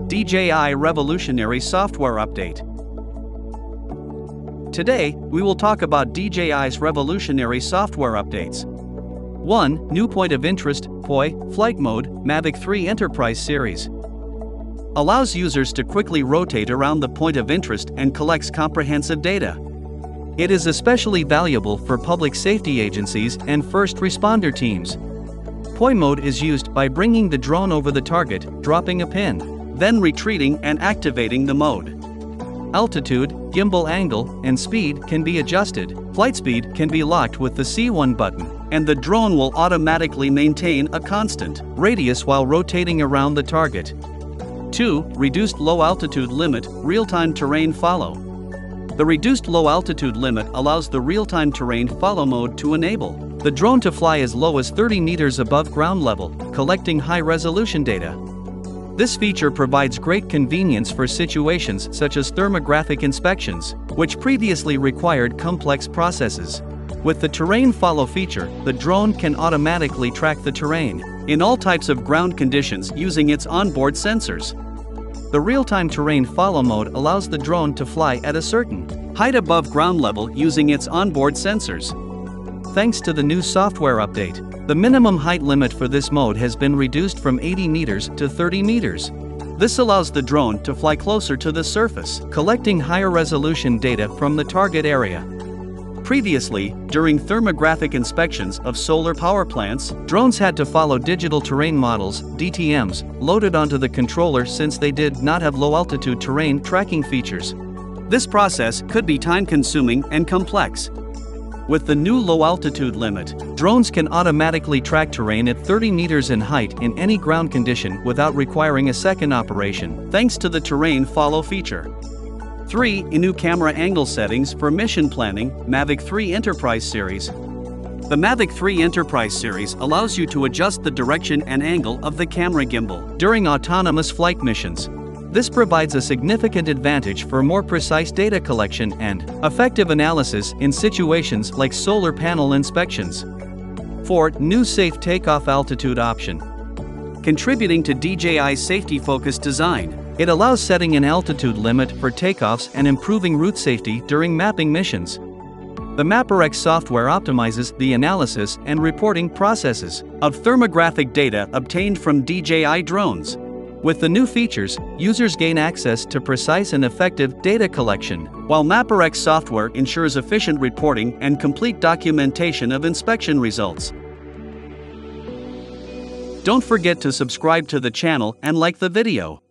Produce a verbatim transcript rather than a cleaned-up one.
D J I Revolutionary Software Update. Today, we will talk about D J I's revolutionary software updates. one. New Point of Interest, P O I, Flight Mode, Mavic three Enterprise Series. Allows users to quickly rotate around the point of interest and collects comprehensive data. It is especially valuable for public safety agencies and first responder teams. P O I mode is used by bringing the drone over the target, dropping a pin, then retreating and activating the mode. Altitude, gimbal angle, and speed can be adjusted. Flight speed can be locked with the C one button, and the drone will automatically maintain a constant radius while rotating around the target. two. Reduced low altitude limit, real-time terrain follow. The reduced low altitude limit allows the real-time terrain follow mode to enable the drone to fly as low as thirty meters above ground level, collecting high-resolution data. This feature provides great convenience for situations such as thermographic inspections, which previously required complex processes. With the terrain follow feature, the drone can automatically track the terrain in all types of ground conditions using its onboard sensors. The real-time terrain follow mode allows the drone to fly at a certain height above ground level using its onboard sensors. Thanks to the new software update, the minimum height limit for this mode has been reduced from eighty meters to thirty meters. This allows the drone to fly closer to the surface, collecting higher resolution data from the target area. Previously, during thermographic inspections of solar power plants, drones had to follow digital terrain models, D T Ms, loaded onto the controller since they did not have low-altitude terrain tracking features. This process could be time-consuming and complex. With the new low-altitude limit, drones can automatically track terrain at thirty meters in height in any ground condition without requiring a second operation, thanks to the terrain follow feature. three. New camera angle settings for mission planning, Mavic three Enterprise Series. The Mavic three Enterprise Series allows you to adjust the direction and angle of the camera gimbal during autonomous flight missions. This provides a significant advantage for more precise data collection and effective analysis in situations like solar panel inspections. four. New Safe Takeoff Altitude option. Contributing to D J I's safety-focused design, it allows setting an altitude limit for takeoffs and improving route safety during mapping missions. The Mapperx software optimizes the analysis and reporting processes of thermographic data obtained from D J I drones. With the new features, users gain access to precise and effective data collection, while Mapperx software ensures efficient reporting and complete documentation of inspection results. Don't forget to subscribe to the channel and like the video.